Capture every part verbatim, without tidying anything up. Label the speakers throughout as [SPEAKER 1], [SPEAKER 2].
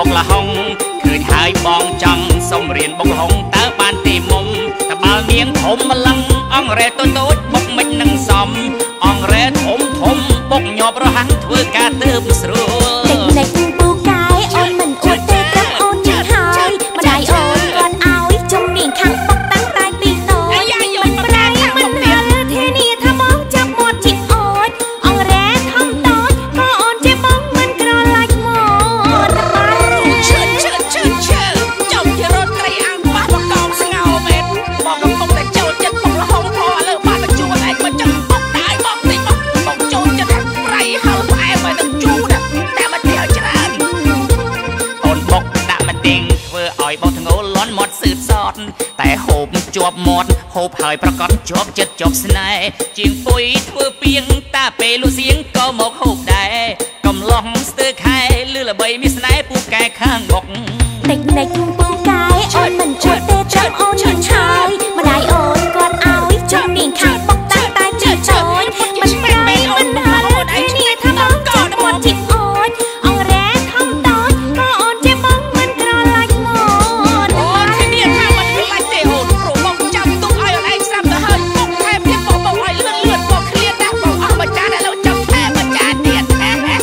[SPEAKER 1] กละห้องคืนหายบองจังสมเรียนบกละห้องตาบานตีมุมตะบาลเนียงผมมาลังอ่องแร่ตัวโต๊ดบกไม่นังซอมอ่องแร่ผมผมบกหยอบระหังเถื่อกาเติมสรูเด็กๆปูกายอ่อนมันอวดเตะกับอ่อนยังหายมาได้อ่อนก่อนเอาจงเนียงข้างปกตั้งตายปีโตมันปลายมันหันเทนี่ถ้ามองจับหมดจิตอ่อนอ่องแร่ทำต้นก็อ่อนเจ็บบ้องมันกรอลายหมดเชิดเชิดเชิดเชิดเจ้าที่รถไกรอ่างป้าบอกกองสงาเม็ดบอกกับปกแต่เจ้าเจ็บปกละห้องพอเลิกบ้านมาจูอะไรก็จังปกได้บอกสิบอกปกโจจะทำไรเฮาแอบไปตั้งจูน่ะแต่มาเที่ยวจรันตนบกด่ามาติงเพื่ออ่อยบอกทั้งโง่ล้อนหมดสืบสอดแต่โหบจวบหมดโหบหายประกอบจวบจัดจบสนายจิงปุยเพื่อเปียงตาเปลูเสียงก็หมกโหบได้กำลองสเตอร์ไข่ลือละใบมีสนายปูกายข้างบกเด็กเด็กปูกายอ่อนมันอวดเตะจำอ่อนยังชายมาได้อ่อนก่อนเอาจงเนียงข้างปกตั้งตายจิตโจยมันปลายมันหันไอ้นี่ถ้ามองจับหมดจิตอ่อนอ่องแร่ทำต้นก็อ่อนเจ็บบ้องมันกรอลายหมดโอ้ที่นี่ถ้ามันเป็นลายเตะโหดโปรบองจำตุ้งไอ้ไอ้ซ้ำนะเฮ้ยปกแทบเพียงปกบอกไอ้เลื่อนเลื่อนปกเคลียร์นะปกเอามาจานแล้วจำแทบมาจานเดียด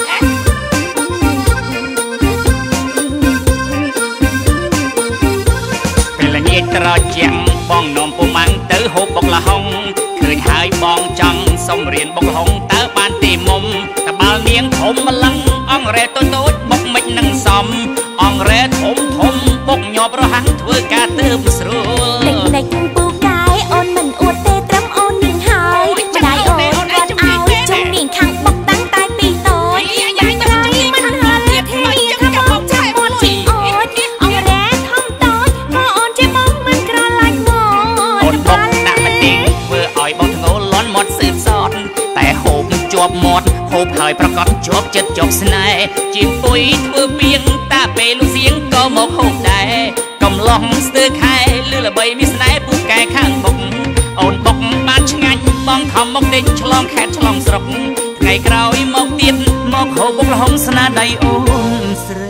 [SPEAKER 1] เป็นละเนียดตรอเจียงบ้องนมปูมังเตอหกบกละห้องคืนหายบองจังสมเรียนบกละห้องเตอบานตีมุมตะบาลเนียงผมมาลังอ่องแร่ตัวโต๊ดบกไม่นังซอมอ่องแร่ผมผมบกหยอบระหังเถื่อกาเติมสรูเด็กๆปูกายอ่อนมันอวดเตะตรำอ่อนยังหายมาได้อ่อนก่อนเอาจงเนียงข้างปกตั้งตายปีโตมันปลายมันหันเทนี่ถ้ามองจับหมดจิตอ่อนอ่องแร่ทำต้นก็อ่อนเจ็บบ้องมันกรอลายหมดคนบกด่ามาติงเพื่ออ่อยบอกทั้งโง่ล้อนหมดสืบสอดแต่โหบจวบหมดโหบหายประกอบจวบจัดจบสนายจิงปุยเพื่อเปียงตาเปลูเสียงก็หมกโหบได้กำลองสเตอร์ไข่ลือละใบมีสนายปูกายข้างบกอ่อนบกบ้านชงันมองทำมกเด่นฉลองแคทฉลองสรกไงกราวมกเตียนมกโหบกละห้องสนาใดโอนสเร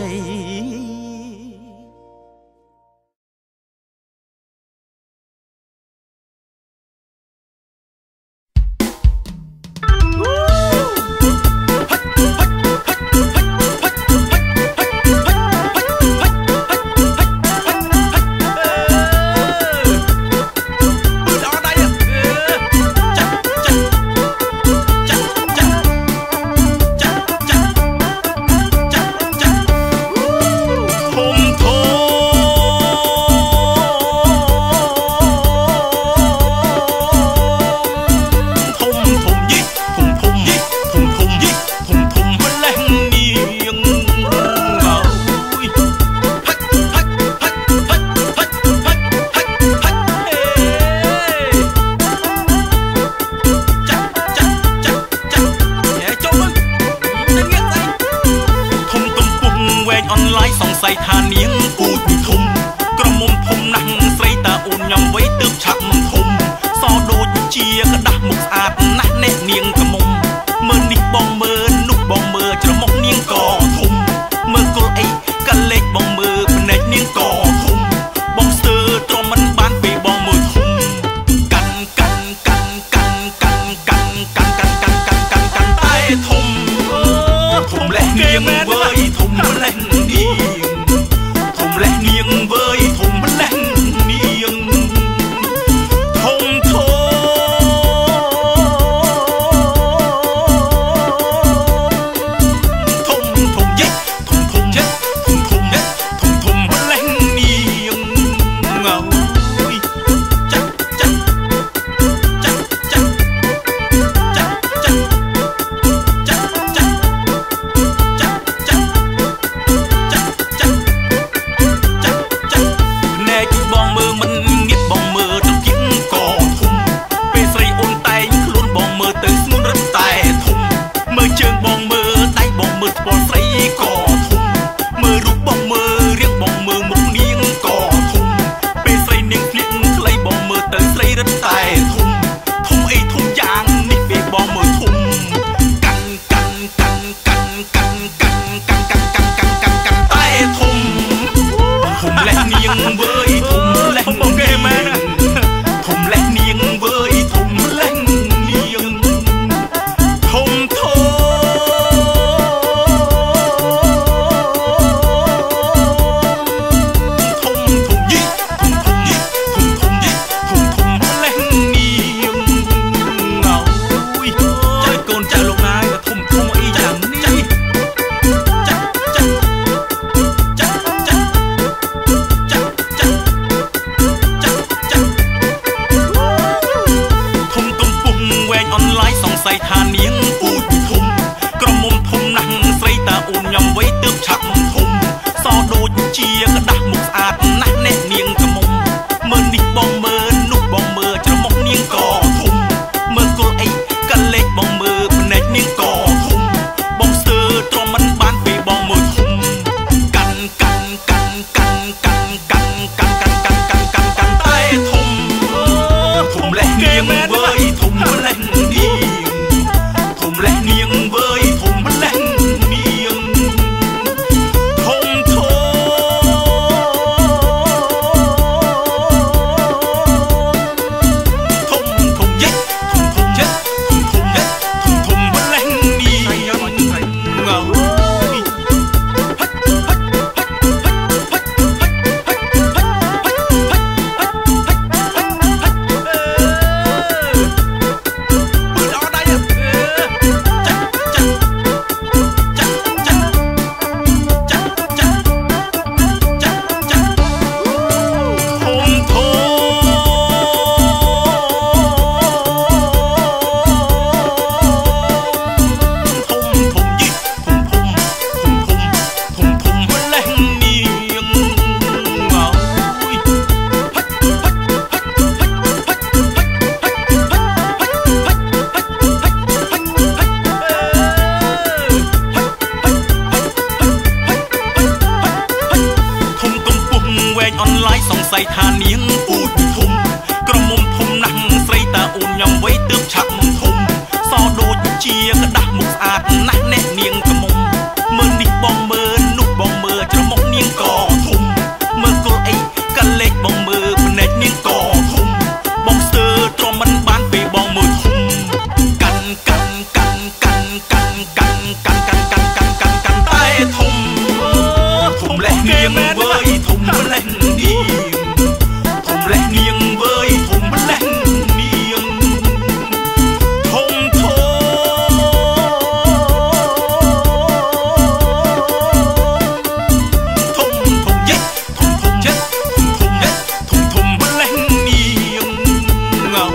[SPEAKER 2] ស័យថានាងពូជធំក្រមុំធំណាស់ស្រីតាអូនញ៉ាំវ័យទើបឆាប់ធំសដូចជាក្តាស់មុខស្អាតណាស់អ្នកនាងកមុំមើលនេះបងមើលនោះបងមើលច្រមុះនាងក៏ធំមើលគល់អីកលេចបងមើលភ្នែកនាងក៏ធំបងស្ទើរទ្រាំមិនបានពេលបងមើលធំកាន់កាន់កាន់កាន់កាន់កាន់កាន់កាន់កាន់កាន់កាន់កាន់តែធំធំលេះនាងវើយធំលេះនាងធំលេះនាងវើយធំលេះនាងធំធំធំធំយេធំធំយេធំធំយេធំធំលេះនាងងើសង្ស័យថានាងពូជធំក្រមុំធំណាស់ស្រីតាអូនញ៉ាំវ័យទើបឆាប់ធំសដូចជាក្តាស់មុខស្អាតណាស់អ្នកនាងកមុំមើលនេះបងមើលនោះបងមើលច្រមុះនាងក៏ធំមើលគល់អីកលេចបងមើលភ្នែកនាងក៏ធំបងស្ទើរទ្រាំមិនបានពេលបងមើលធំកាន់កាន់កាន់កាន់កាន់កាន់កាន់កាន់កាន់កាន់កាន់កាន់តែធំធំលេះនាងវើយធំលេះនាងធំលេះនាងវើយធំលេះនាងធំធំធំធំយេធំធំយេធំធំយេធំធំលេះនាងងើ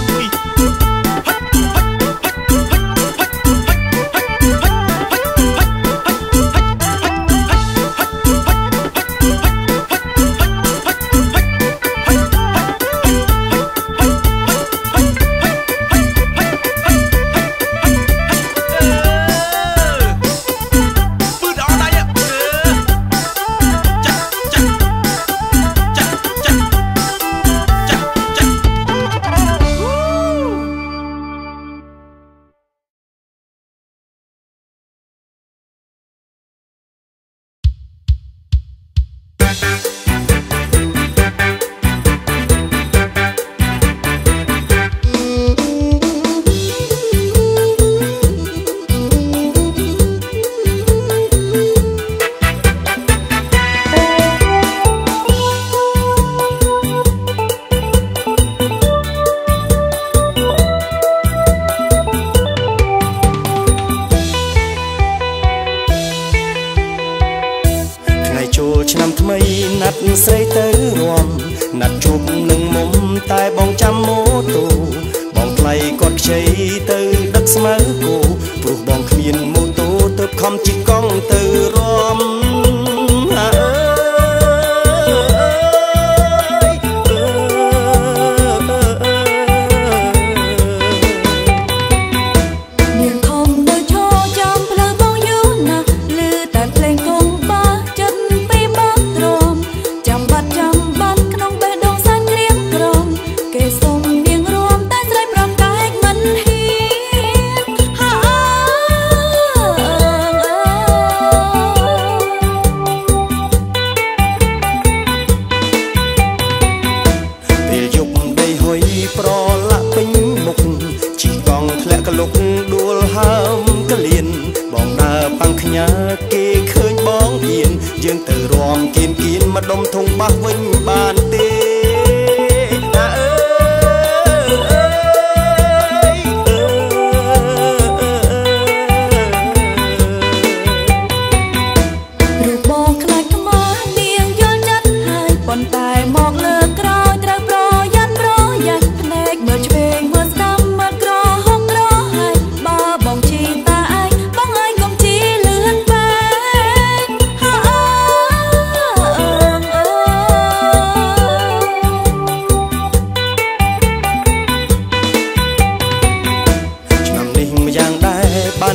[SPEAKER 2] ឆ្នាំថ្មីណាត់ស្រីទៅរួមណាត់ជួបនឹងមុំតែបងចាំម៉ូតូបងថ្លៃគាត់ខ្ចីទៅដឹកស្មៅគោព្រោះបងគ្មានម៉ូតូទៅខំជិះកង់ទៅរួមគេឃើញបងហ៊ានយើងទៅរួមគៀនគៀនមកដុំធុងបាសវិញបានទេរូបបងខ្លាចខ្មាស់នាងយល់ចិត្តហើយប៉ុន្តែមកលើក្រោយត្រូវប្រយ័ត្នប្រយ័ត្នភ្នែកមើលឆ្វេងមើលស្ដាំមើលក្រហមក្រហើយ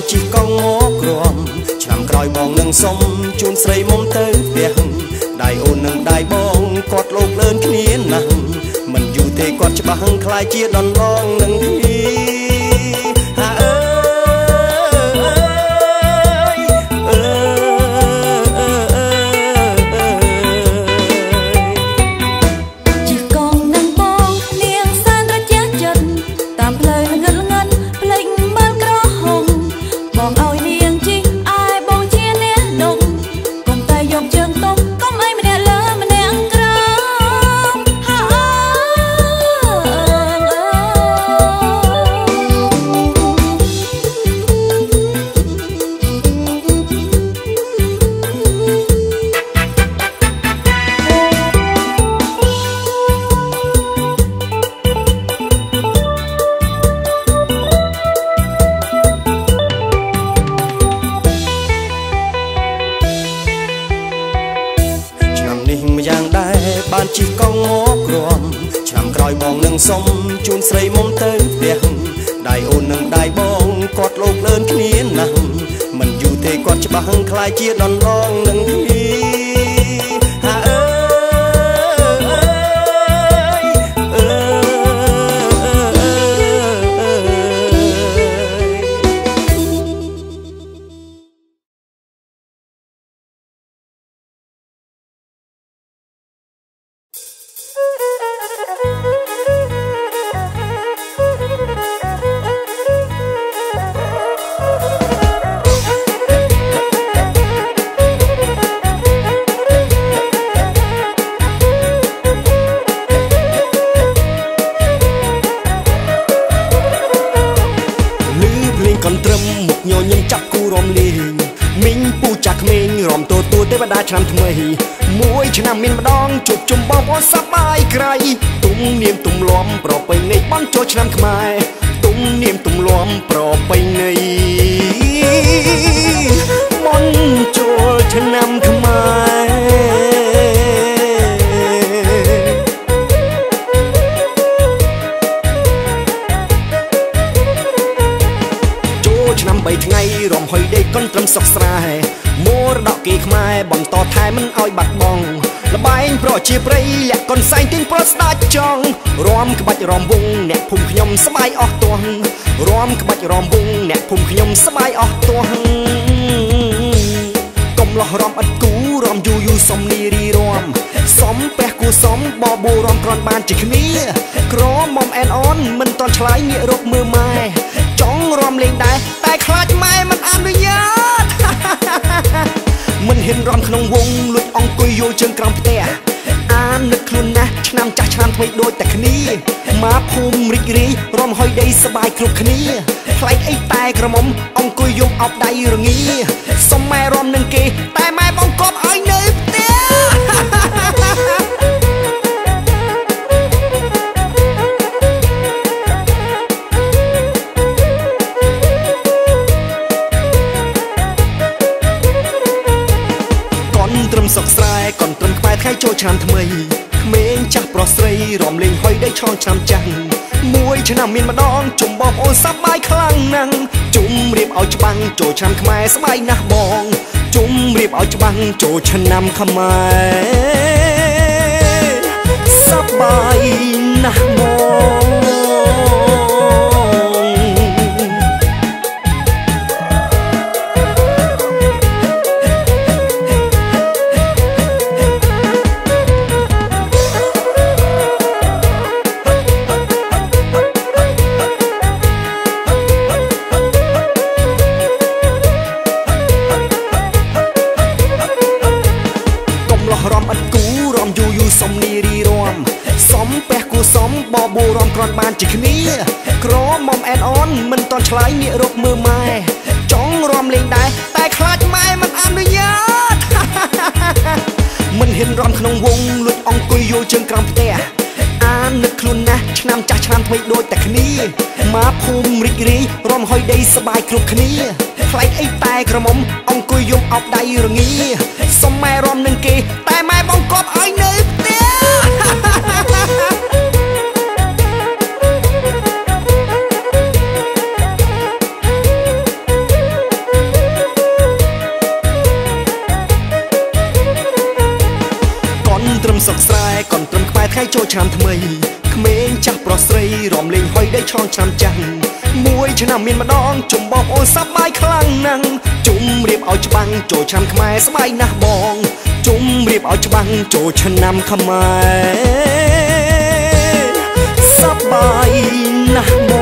[SPEAKER 3] ជិះកង់មកក្រំឆ្នាំក្រោយបងនឹងសុំជូនស្រីមុំទៅផ្ទះដៃអូននឹងដៃបងគាត់លោកលឿនគ្នាណាស់មិនយូរទេគាត់ច្បាស់ខ្លាយជាដនឡងនឹងគ្នាហាអើយអើ
[SPEAKER 4] ជិះកង់នឹងបងនាងសានរជាចិត្តតាមផ្លូវងឹតងឹតភ្លេចមើលក្រហមបងឲ្យនាងជិះអាយបងជាអ្នកដុំកុំតែយកជើងតុំកុំឲ្យម្នាក់លើម្នាក់ក្រោមហាអើ
[SPEAKER 3] បានជិះកង់មកក្រំឆ្នាំក្រោយបងនឹងសុំជូនស្រីមុំទៅផ្ទះដៃអូននឹងដៃបងគាត់លោកលឿនគ្នាណាស់មិនយូរទេគាត់ច្បាស់ខ្លាយជាដនឡងនឹងគ្នាហាអើយអើឆ្នាំថ្មីមួយឆ្នាំមានម្ដងជួបជុំបងប្អូនសប្បាយក្រៃទុំនាមទំលំប្រពៃណីបានចូលឆ្នាំខ្មែរទុំនាមទំលំប្រពៃណីបានចូលឆ្នាំខ្មែរចូលឆ្នាំបីថ្ងៃរំហុយដេកកុនត្រឹមសុខស្រែមរតកគេខ្មែរបន្តថែមិនឲ្យបាត់បង់លបែងប្រជាប្រិយលាក់កុនសែងទិញប្រស្ដាច់ចង់រំក្បាច់រំវងអ្នកភូមិខ្ញុំសប្បាយអស់ទាស់រំក្បាច់រំវងអ្នកភូមិខ្ញុំសប្បាយអស់ទាស់កុំលោះរំអត់គូរំយូយូសំនីរីរំសំពះគូសំបបូរំក្រនបានជាគ្នាក្រមុំអែនអូនមិនតន់ឆ្លើយងាករកមើលម៉ែចង់រំលេងដែរតែខ្លាចម៉ែមិនអនុញ្ញាតមិនហ៊ានរំក្នុងវងលួចអង្គុយយល់ជើងក្រោមផ្ទះអាននឹកខ្លួនណាស់ឆ្នាំចាស់ឆ្នាំថ្មីដូចតែគ្នាមកភូមិរីករាយរំហុយដីសបាយគ្រប់គ្នាផ្លែកអីតែក្រមុំអង្គុយយំអោបដៃរងាសុំម៉ែរំនឹងគេតែម៉ែបងកប់ឲ្យនៅផ្ទះសុខស្រែកូនត្រឹមក្បែរថ្ងៃចូលឆ្នាំថ្មីក្មេងចាស់ប្រុសស្រីរំលេងហុយដីឆ្លងឆ្នាំចាស់មួយឆ្នាំមានម្ដងជុំបងប្អូនសប្បាយខ្លាំងណាស់ជុំរៀបឲ្យច្បាំងចូលឆ្នាំខ្មែរសប្បាយណាស់បងជុំរៀបឲ្យច្បាំងចូលឆ្នាំខ្មែរសប្បាយណាស់បងសំនីរីរំសំពះគូសំបបូរំក្រនបានជាគ្នាក្រមុំអែនអូនមិនតន់ឆ្លើយងាករកមើលម៉ែចង់រំលេងដែរតែខ្លាចម៉ែមិនអនុញ្ញាតមិនហ៊ានរំក្នុងវងលួចអង្គុយយល់ជើងក្រោមផ្ទះអាននឹកខ្លួនណាស់ឆ្នាំចាស់ឆ្នាំថ្មីដូចតែគ្នាមកភូមិរីករាយរំហុយដីសបាយគ្រប់គ្នាផ្លែកអីតែក្រមុំអង្គុយយំអោបដៃរងាសុំម៉ែរំនឹងគេតែម៉ែបងកប់ឲ្យនៅផ្ទះរំលេងហុយដីឆ្លងឆ្នាំចាស់មួយឆ្នាំមានម្ដងជុំបងប្អូនសប្បាយខ្លាំងណាស់ជុំរៀបឲ្យច្បាំងចូលឆ្នាំខ្មែរស្បាយណាស់បងជុំរៀបឲ្យច្បាំងចូលឆ្នាំខ្មែរសប្បាយណាស់បង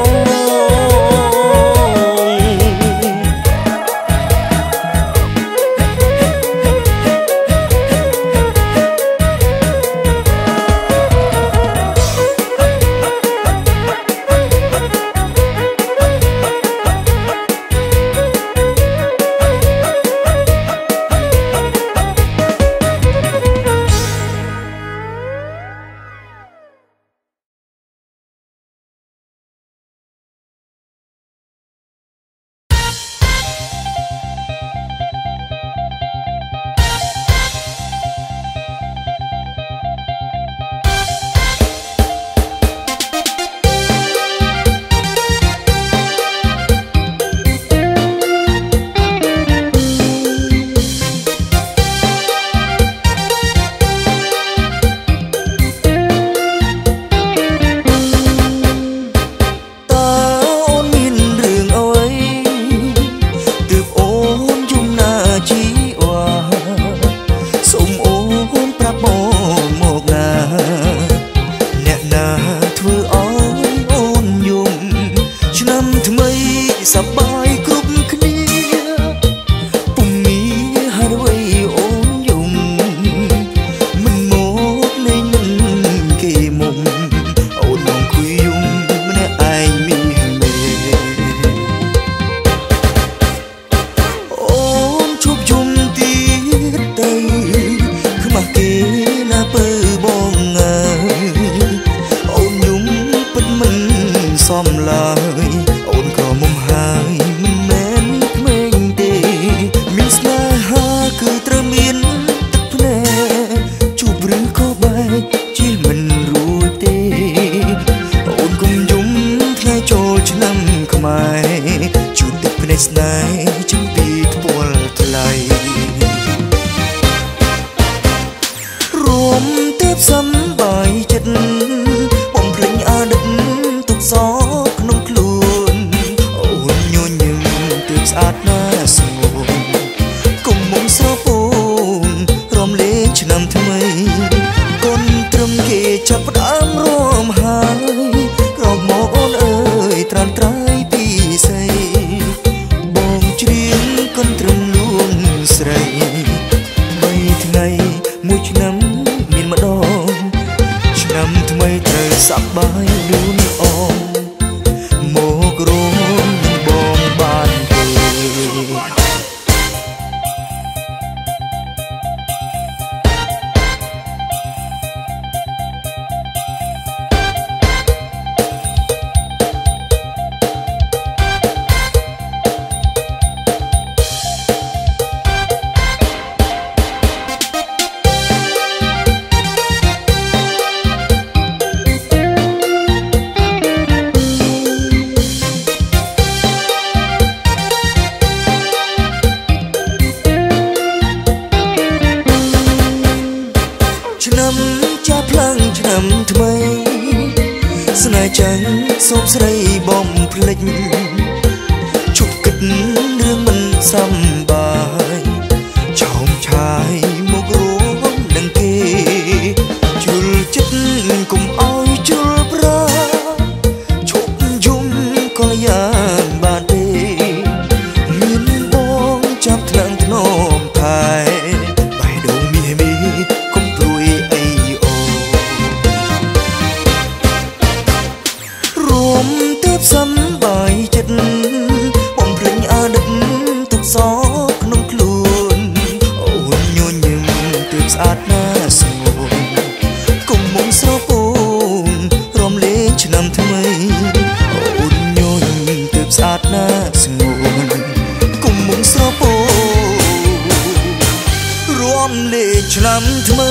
[SPEAKER 3] ឆ្នាំថ្មី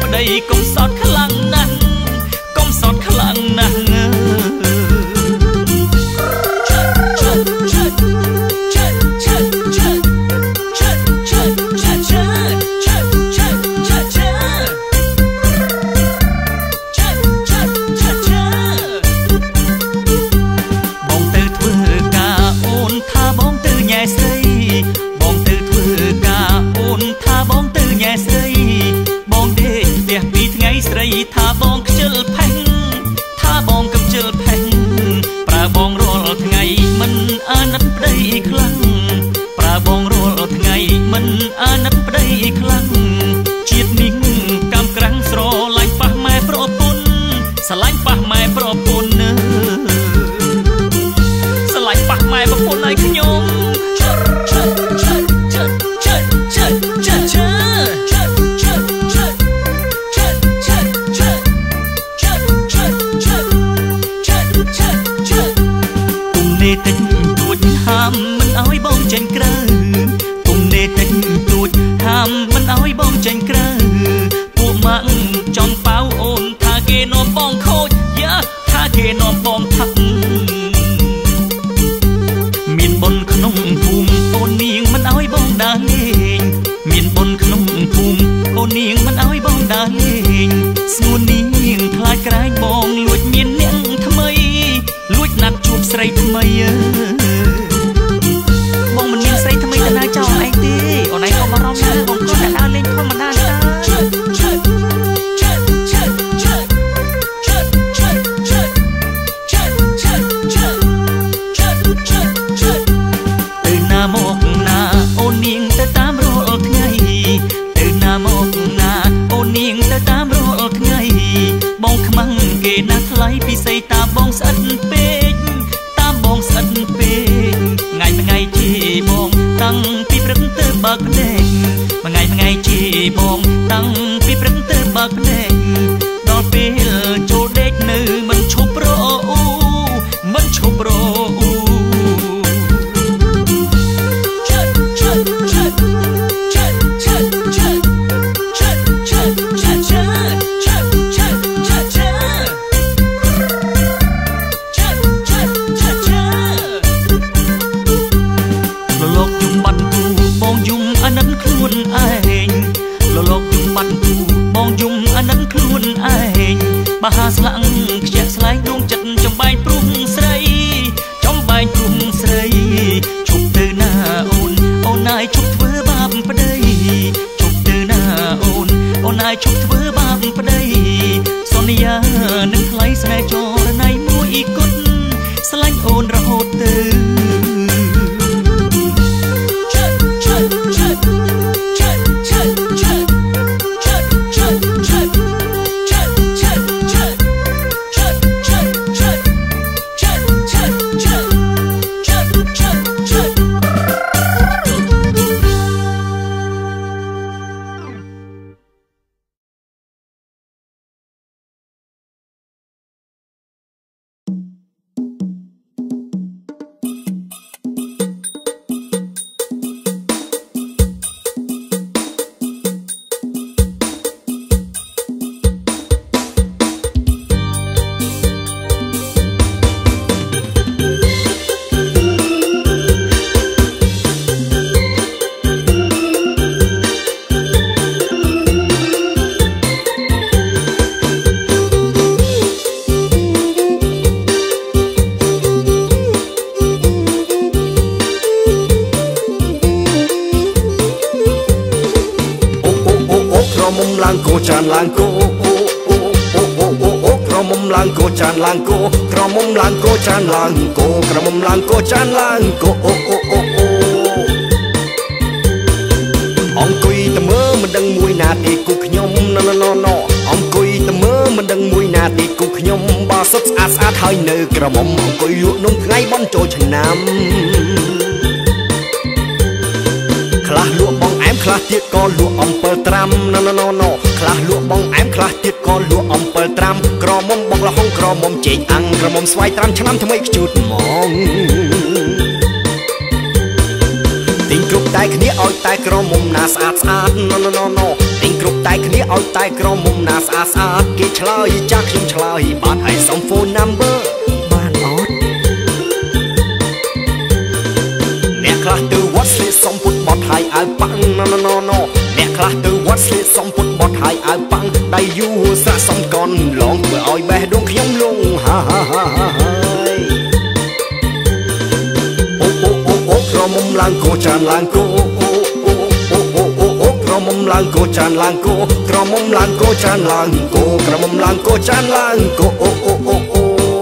[SPEAKER 2] ប្តីកុំសត់ខ្លាំងណាស់កុំសត់ខ្លាំងណាស់ថាបងខ្ជិលផេងថាបងកំជិលផេងប្រើបងរាល់ថ្ងៃមិនអាណិតប្តីខ្លាំងប្រើបងរាល់ថ្ងៃមិនអាណិតប្តីខ្លាំងជាតិនេះកម្មក្រាំងស្រឡាញ់ប៉ះម៉ែប្រពន្ធស្រឡាញ់ប៉ះម៉ែប្រពន្ធស្រឡាញ់ប៉ះម៉ែប្រពន្ធឲ្យខ្ញុំតិចទួចហាមមិនឲ្យបងចេញក្រៅគុំនេតិចទួចហាមមិនឲ្យបងចេញក្រៅពួកម៉ាក់ចង់ប៉ៅអូនថាគេនាំបងខូចយ៉ាថាគេនាំបងថាក់មានបុណ្យក្នុងភូមិអូននាងមិនឲ្យបងដើរលេងមានបុណ្យក្នុងភូមិអូននាងមិនឲ្យបងដើរលេងស្ងួននាងខ្លាចក្រែងបងលួចមានអ្នកថ្មីលួចណាត់ជួបស្រីថ្មីបងមិនមានស្រីថ្មីទៅណាចោលឯងទេអូនឯងកុំបារម្ភណាបងក៏តែដើរលេងធម្មតាតាទៅណាមកណាអូននាងទៅតាមរាល់ថ្ងៃទៅណាមកណាអូននាងទៅតាមរាល់ថ្ងៃបងខ្មាំងគេណាថ្លៃពិសេសតាបងស្អិតពេកតាមបងស្អិតពេកថ្ងៃមួយថ្ងៃជាបងតាំងពីព្រឹកទៅបើកភ្នែកមួយថ្ងៃមួយថ្ងៃជាបងតាំងពីព្រឹកទៅបើកភ្នែកដល់ពេលចូលដេកនៅមិនឈប់រអ៊ូមិនឈប់រអ៊ូបងយំអាណិតខ្លួនឯងលលកយំបាត់គូបងយំអាណិតខ្លួនឯងបហាស្លាក់ខ្ជាក់ស្លែងដួងចិត្តចំបែកព្រោះស្រីចំបែកព្រោះស្រីជប់ទៅណាអូនអូនឯងជប់ធ្វើបាបប្តីជប់ទៅណាអូនអូនឯងជប់ធ្វើបាបប្តីសន្យានឹងថ្លៃស្នេហ៍ចរណៃមួយគត់ស្លាញ់អូនរហូតទៅចានឡើងគោអូអូអូអូអូអូក្រមុំឡើងគោចានឡើងគោក្រមុំឡើងគោចានឡើងគោក្រមុំឡើងគោចានឡើងគោអូអូអូអូអង្គុយតែមើលមិនដឹងមួយណាទេគូខ្ញុំណណណណអង្គុយតែមើលមិនដឹងមួយណាទេគូខ្ញុំបើសុទ្ធស្អាតស្អាតហើយនៅក្រមុំអង្គុយលក់នំថ្ងៃបន់ចូលឆ្នាំខ្លះលក់បងអែមខ្លះទៀតក៏លក់អំពិលត្រាំណណណណខ្លះលក់បងអែមខ្លះទៀតក៏លក់អំពិលត្រាំក្រមុំបងលហុងក្រមុំចេកអាំងក្រមុំស្វាយត្រាំឆ្នាំថ្មីខ្ជូតហ្មងទិញគ្រប់តែគ្នាឲ្យតែក្រមុំណាស្អាតស្អាតណណណណទិញគ្រប់
[SPEAKER 3] តែគ្នាឲ្យតែក្រមុំណាស្អាតស្អាតគេឆ្លើយចាស់ខ្ញុំឆ្លើយបាទឲ្យសុំ phone number បានអត់អ្នកខ្លះទៅវត្តស្លៀកសុំពុតបត់ហើយឲ្យប៉ាំងណណណណអ្នកខ្លះទៅវត្តស្លៀកសុំពុតបត់ហើយឲ្យប៉ាំងដៃយូរសាក់សុំកនឡងធ្វើឲ្យបេះដូងខ្ញុំលងហាហាហាអូអូអូអូក្រមុំឡើងគោចានឡើងគោអូអូអូអូអូអូក្រមុំឡើងគោចានឡើងគោក្រមុំឡើងគោចានឡើងគោក្រមុំឡើងគោចានឡើងគោអូអូអូអូ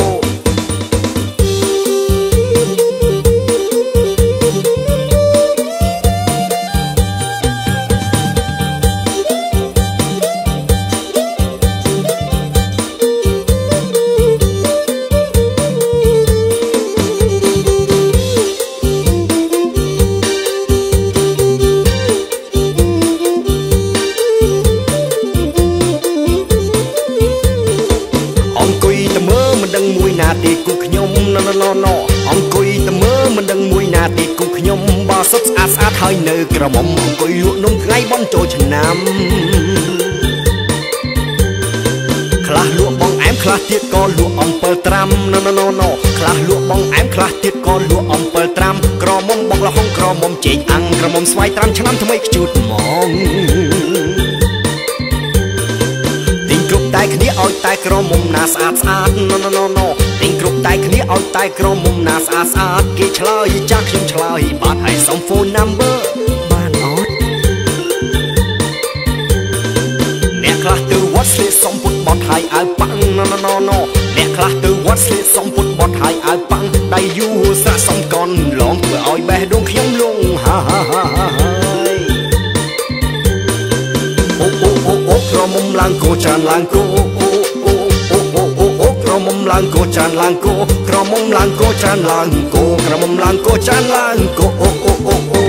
[SPEAKER 3] ទីគូខ្ញុំណណណណអង្គុយតែមើលមិនដឹងមួយណាទីគូខ្ញុំបើសុទ្ធស្អាតស្អាតហើយនៅក្រមុំអង្គុយលក់នំថ្ងៃបន់ចូលឆ្នាំខ្លះលក់បងអែមខ្លះទៀតក៏លក់អំពិលត្រាំណណណណខ្លះលក់បងអែមខ្លះទៀតក៏លក់អំពិលត្រាំក្រមុំបងលហុងក្រមុំចេកអាំងក្រមុំស្វាយត្រាំឆ្នាំថ្មីខ្ជូតហ្មងតែគ្នាឲ្យតែក្រមុំណាស្អាតស្អាតណណណណទិញគ្រប់តែគ្នាឲ្យតែក្រមុំណាស្អាតស្អាតគេឆ្លើយចាស់ខ្ញុំឆ្លើយបាទឲ្យសុំ phone number បានអត់អ្នកខ្លះទៅវត្តស្លៀកសុំពុតបត់ហើយឲ្យប៉ាំងណណណណអ្នកខ្លះទៅវត្តស្លៀកសុំពុតបត់ហើយឲ្យប៉ាំងដៃយូរសាក់សុំកនឡងធ្វើឲ្យបេះដូងខ្ញុំលងហាហាហាអូអូអូអូក្រមុំឡើងគោចានឡើងគោអូអូអូអូអូអូអូក្រមុំឡើងគោចានឡើងគោក្រមុំឡើងគោចានឡើងគោក្រមុំឡើងគោចានឡើងគោអូអូអូអូ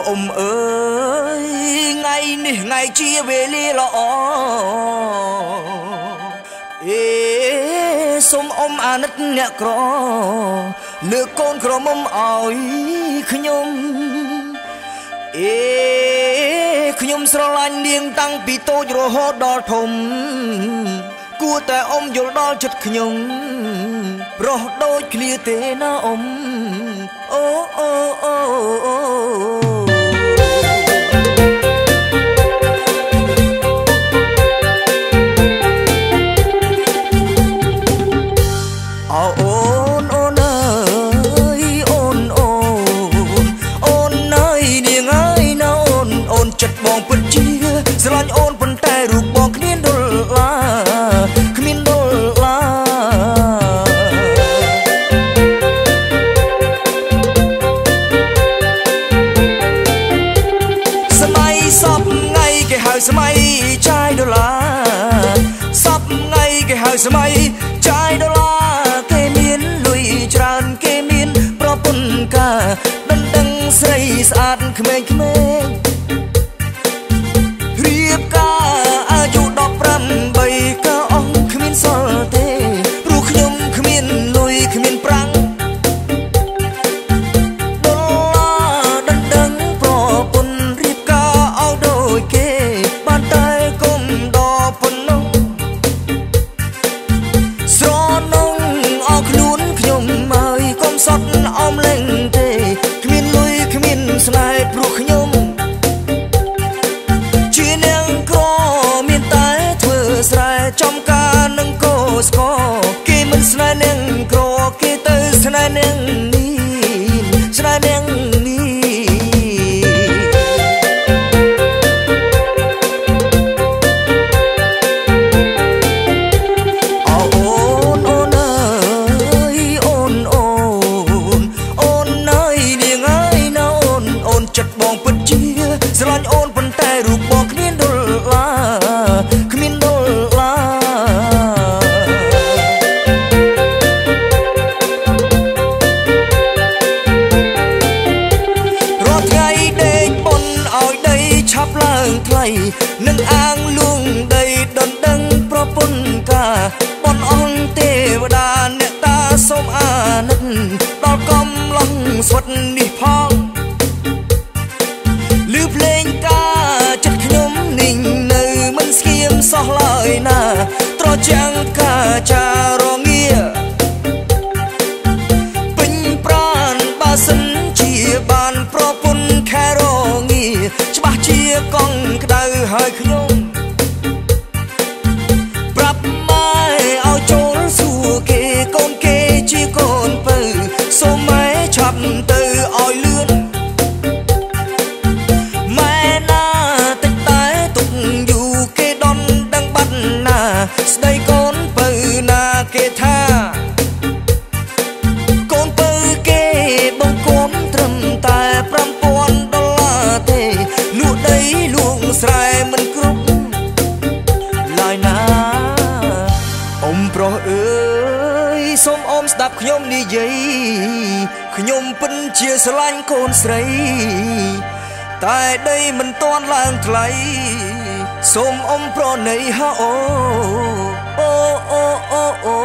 [SPEAKER 3] អ៊ំអើយថ្ងៃនេះថ្ងៃជាវេលាល្អអេសូមអ៊ំអាណិតអ្នកក្រលើកកូនក្រមុំឲ្យខ្ញុំអេខ្ញុំស្រឡាញ់នាងតាំងពីតូចរហូតដល់ធំគួរតែអ៊ំយល់ដល់ចិត្តខ្ញុំប្រុសដូចគ្នាទេណាអ៊ំអូអូអូអូចិត្តបងពិតជាស្រឡាញ់អូនប៉ុន្តែរូបបងគ្មានដុល្លារគ្មានដុល្លារសម័យសពថ្ងៃគេហៅសម័យចាយដុល្លារសពថ្ងៃគេហៅសម័យចាយដុល្លារគេមានលុយច្រើនគេមានប្រពន្ធការដណ្ដឹងស្រីស្អាតក្មេងៗស្នេហ៍ព្រោះខ្ញុំជានាងក្រមានតែធ្វើស្រែចំការនឹងកោស្គរគេមិនស្នេហ៍នាងក្រគេទៅស្នេហ៍នាងនេះស្នេហ៍នាងនេះអូនអូនអើយអូនអូនអូនអើយនាងអើយណាអូនចិត្តបងពិតជាស្រឡាញ់អូនប៉ុន្តែរូបបងគ្មានដុល្លារគ្មានដុល្លាររាល់ថ្ងៃដេកបុណ្យឲ្យដីឆាប់ឡើងថ្លៃនឹងអាងលួងដីដណ្ដឹងប្រពន្ធការបុណ្យអង្គទេវតាអ្នកតាសូមអាណិតដល់កំឡុងស្វិតនេះផងឮភ្លេងការចិត្តខ្ញុំนิ่งនៅមិនស្ងៀមសោះឡើយណាត្រចាំងការចារងាពេញប្រានបើសិនជាបានប្រពន្ធខែរងាច្បាស់ជាកង់ក្តៅហើយខ្ញុំប្រាប់ម៉ែឲ្យចូលសួរគេកូនគេជាកូនពៅសូមម៉ែឆាប់ទៅឲ្យលឿនស្ដីកូនពៅណាគេថាកូនពៅគេបងកូនត្រឹមតែប្រាំពាន់ដុល្លារទេលក់ដីលក់ស្រែមិនគ្រប់ឡើយណាអ៊ំប្រុសអើយសូមអ៊ំស្ដាប់ខ្ញុំនិយាយខ្ញុំពិតជាស្រឡាញ់កូនស្រីតែដីមិនទាន់ឡើងថ្លៃសូមអ៊ំប្រណីហៅអូអូអូអូអូ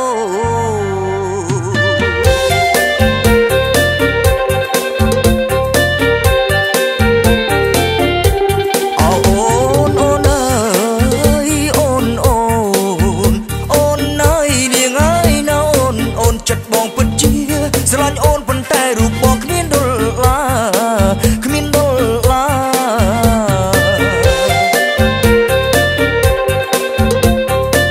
[SPEAKER 3] ចិត្តបងពិតជាស្រឡាញ់អូនប៉ុន្តែរូបបងគ្មានដុល្លារគ្មានដុល្លារ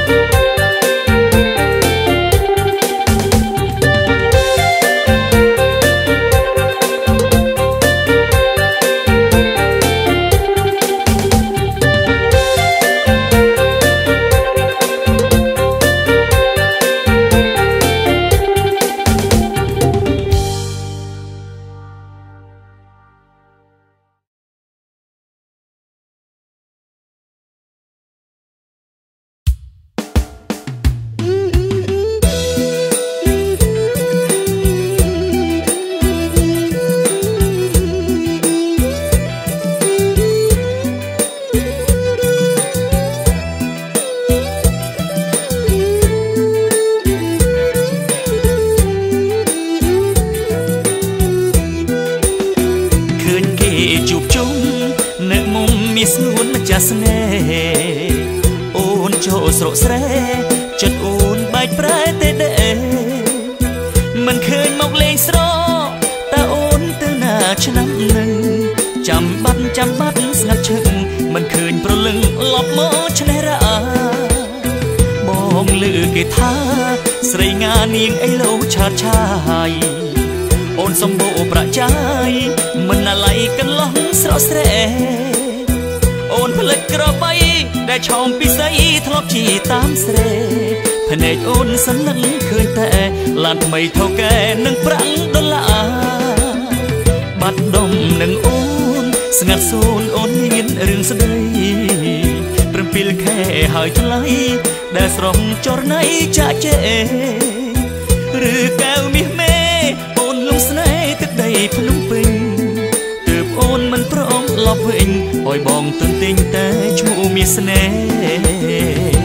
[SPEAKER 5] មុំមានស្ងួនម្ចាស់ស្នេហ៍អូនចូលស្រកស្រែចិត្តអូនបែកប្រែទេដែរមិនឃើញមកលេងស្រកតើអូនទៅណាឆ្នាំនឹងចាំបាត់ចាំបាត់ស្ងាត់ឈឹកមិនឃើញប្រលឹងលប់មកឆ្នេះរាបងលឺគេថាស្រីងានាងអីលោឆាតឆាយអូនសម្បូរប្រចាយមិនអាឡ័យកន្លងស្រស់ស្រែអូនផ្លិចក្របីដែលឆោមពិសីធ្លាប់ជីតាមស្រែភ្នែកអូនសន្លឹងឃើញតែឡានថ្មីថៅកែនឹងប្រាំងដុល្លារបាត់ដុំនឹងអូនស្ងាត់សូនអូនមានរឿងស្ដីព្រំពីលខែហើយថ្លៃដែលស្រងចរណៃចាក់ជេឬកែវមាសមេអូនលងស្នេហ៍ទឹកដីភ្នំពេញទើបអូនមិនព្រមលប់វិញឲ្យបងទន្ទិញតែឈ្មោះមាសស្នេហ៍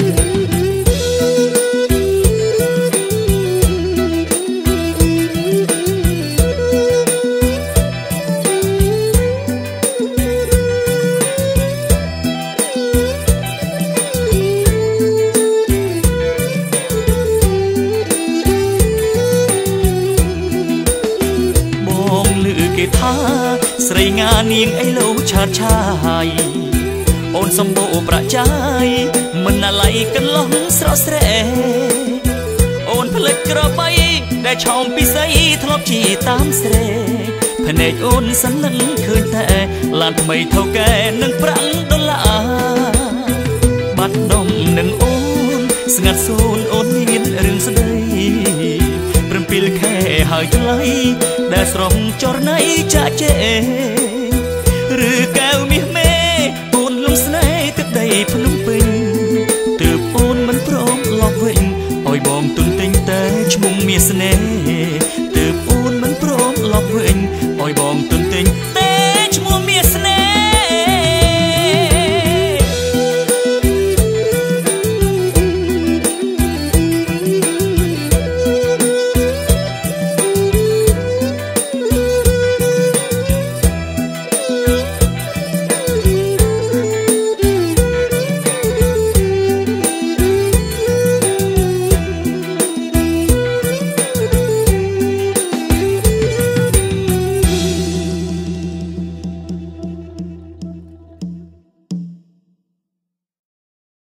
[SPEAKER 5] គេថាស្រីងានាងអីលោឆាតឆាយអូនសម្បូរប្រចាយមិនអាឡ័យកន្លងស្រស់ស្រែអូនផ្លិចក្របីដែលឆោមពិសីធ្លាប់ជីតាមស្រែភ្នែកអូនសន្លឹងឃើញតែឡានថ្មីថៅកែនឹងប្រាំងដុល្លារបាត់ដុំនឹងអូនស្ងាត់សូនអូនមានរឿងស្ដីព្រំពីលខែហើយថ្លៃដែលស្រងចរណៃចាក់ជេឬកែវមាស